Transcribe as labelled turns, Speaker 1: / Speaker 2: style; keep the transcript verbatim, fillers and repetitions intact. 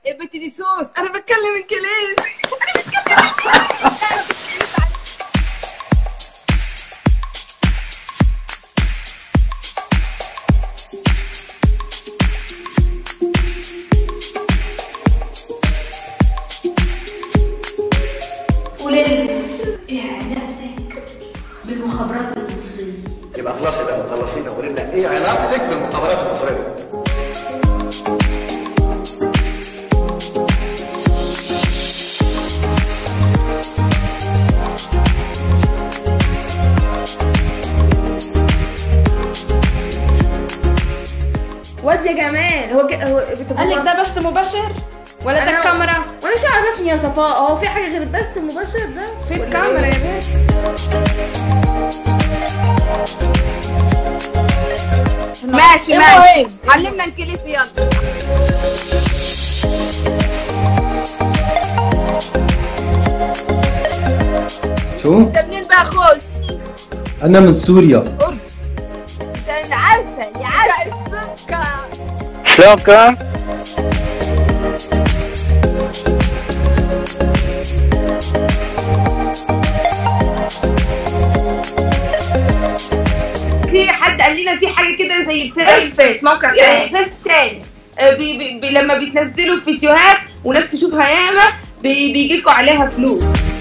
Speaker 1: يا بنتي دي سوس.
Speaker 2: انا بتكلم انجليزي. انا بتكلم انجليزي.
Speaker 3: وليه علاقتك بالمخابرات المصرية؟
Speaker 4: يبقى خلاص يبقى مخلصين. قولي لنا ايه علاقتك بالمخابرات المصرية؟
Speaker 1: واد يا جمال، هو ك... هو
Speaker 2: قال لك ده بس مباشر ولا ده الكاميرا؟
Speaker 1: وانا شو عرفني يا صفاء؟ هو في حاجه غير بس مباشر ده؟
Speaker 2: في الكاميرا يا بنت. ماشي ماشي، علمنا انجليزي يلا.
Speaker 5: شو؟
Speaker 2: انت منين بقى خوز؟
Speaker 5: أنا من سوريا.
Speaker 1: انت العسل يا عسل.
Speaker 6: شلونكم؟
Speaker 1: في حد قال لنا في حاجه كده زي
Speaker 2: فيس فيس موقع
Speaker 1: يعني فيس تاني. آه، بي بي بي لما بيتنزلوا فيديوهات وناس تشوفها ياما بي بيجيلكوا عليها فلوس.